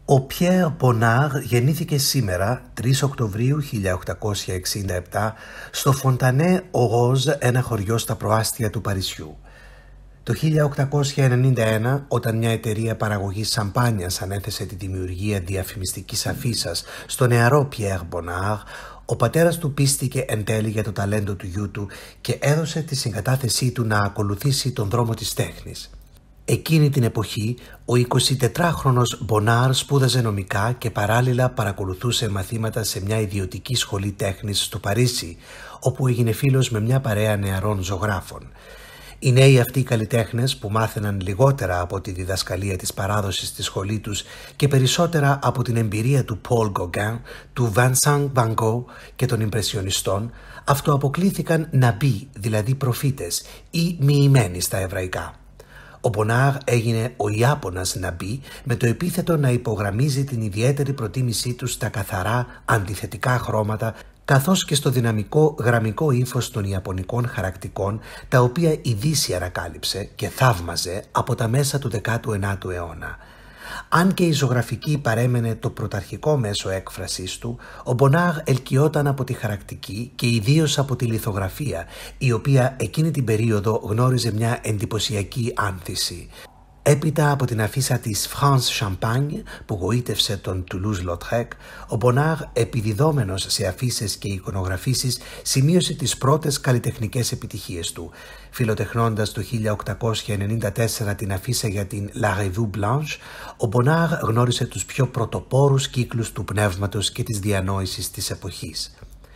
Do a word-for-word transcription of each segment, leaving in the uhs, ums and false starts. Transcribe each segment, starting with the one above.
Ο Pierre Bonnard γεννήθηκε σήμερα, τρεις Οκτωβρίου χίλια οκτακόσια εξήντα επτά, στο Fontanay-aux-Roses, ένα χωριό στα προάστια του Παρισιού. Το χίλια οκτακόσια ενενήντα ένα, όταν μια εταιρεία παραγωγής σαμπάνιας ανέθεσε τη δημιουργία διαφημιστικής αφίσας στο νεαρό Pierre Bonnard, ο πατέρας του πίστηκε εν τέλει για το ταλέντο του γιού του και έδωσε τη συγκατάθεσή του να ακολουθήσει τον δρόμο της τέχνης. Εκείνη την εποχή, ο εικοσιτετράχρονος Μπονάρ σπούδαζε νομικά και παράλληλα παρακολουθούσε μαθήματα σε μια ιδιωτική σχολή τέχνης στο Παρίσι, όπου έγινε φίλος με μια παρέα νεαρών ζωγράφων. Οι νέοι αυτοί καλλιτέχνες, που μάθαιναν λιγότερα από τη διδασκαλία της παράδοσης στη σχολή τους και περισσότερα από την εμπειρία του Paul Gauguin, του Vincent Van Gogh και των Impressionists, αυτοαποκλήθηκαν Ναμπί, δηλαδή προφήτες ή μοιημένοι στα εβραϊκά. Ο Μπονάρ έγινε ο Ιάπωνας Ναμπί, με το επίθετο να υπογραμμίζει την ιδιαίτερη προτίμησή του στα καθαρά αντιθετικά χρώματα, καθώς και στο δυναμικό γραμμικό ύφος των ιαπωνικών χαρακτικών, τα οποία η Δύση ανακάλυψε και θαύμαζε από τα μέσα του δέκατου ενάτου αιώνα. Αν και η ζωγραφική παρέμενε το πρωταρχικό μέσο έκφρασής του, ο Μπονάρ ελκυόταν από τη χαρακτική και ιδίως από τη λιθογραφία, η οποία εκείνη την περίοδο γνώριζε μια εντυπωσιακή άνθηση. Έπειτα από την αφίσα της France Champagne που γοήτευσε τον Toulouse-Lautrec, ο Μπονάρ, επιδιδόμενος σε αφίσες και εικονογραφήσεις, σημείωσε τις πρώτες καλλιτεχνικές επιτυχίες του, φιλοτεχνώντας το χίλια οκτακόσια ενενήντα τέσσερα την αφίσα για την La Revue Blanche. Ο Μπονάρ γνώρισε τους πιο πρωτοπόρους κύκλους του πνεύματος και της διανόησης της εποχής.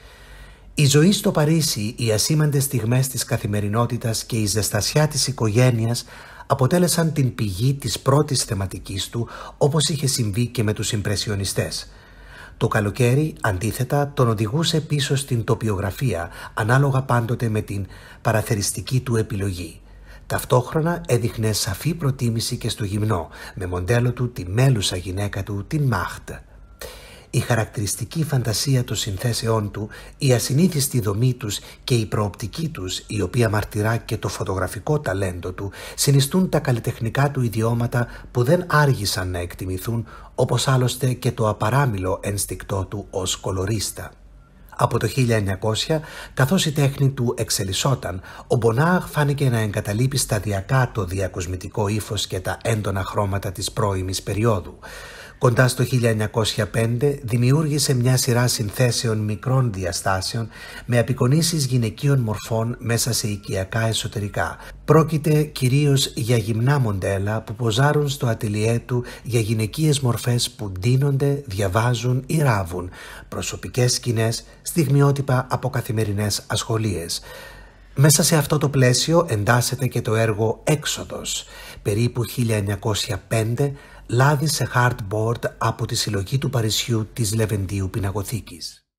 Η ζωή στο Παρίσι, οι ασήμαντες στιγμές της καθημερινότητας και η ζεστασιά της οικογένειας αποτέλεσαν την πηγή της πρώτης θεματικής του, όπως είχε συμβεί και με τους Ιμπρεσιονιστές. Το καλοκαίρι, αντίθετα, τον οδηγούσε πίσω στην τοπιογραφία, ανάλογα πάντοτε με την παραθεριστική του επιλογή. Ταυτόχρονα έδειχνε σαφή προτίμηση και στο γυμνό, με μοντέλο του τη μέλουσα γυναίκα του, την Μάχτ. Η χαρακτηριστική φαντασία των συνθέσεών του, η ασυνήθιστη δομή τους και η προοπτική τους, η οποία μαρτυρά και το φωτογραφικό ταλέντο του, συνιστούν τα καλλιτεχνικά του ιδιώματα που δεν άργησαν να εκτιμηθούν, όπως άλλωστε και το απαράμιλο ένστικτό του ως κολορίστα. Από το χίλια εννιακόσια, καθώς η τέχνη του εξελισσόταν, ο Μπονάρ φάνηκε να εγκαταλείπει σταδιακά το διακοσμητικό ύφος και τα έντονα χρώματα της πρώιμης περίοδου. Κοντά στο χίλια εννιακόσια πέντε δημιούργησε μια σειρά συνθέσεων μικρών διαστάσεων με απεικονίσεις γυναικείων μορφών μέσα σε οικιακά εσωτερικά. Πρόκειται κυρίως για γυμνά μοντέλα που ποζάρουν στο ατελιέ του για γυναικείες μορφές που ντύνονται, διαβάζουν ή ράβουν, προσωπικές σκηνές, στιγμιότυπα από καθημερινές ασχολίες. Μέσα σε αυτό το πλαίσιο εντάσσεται και το έργο «Έξοδος», περίπου χίλια εννιακόσια πέντε, λάδι σε hardboard από τη συλλογή του Παρισιού της Λεβεντίου Πινακοθήκης.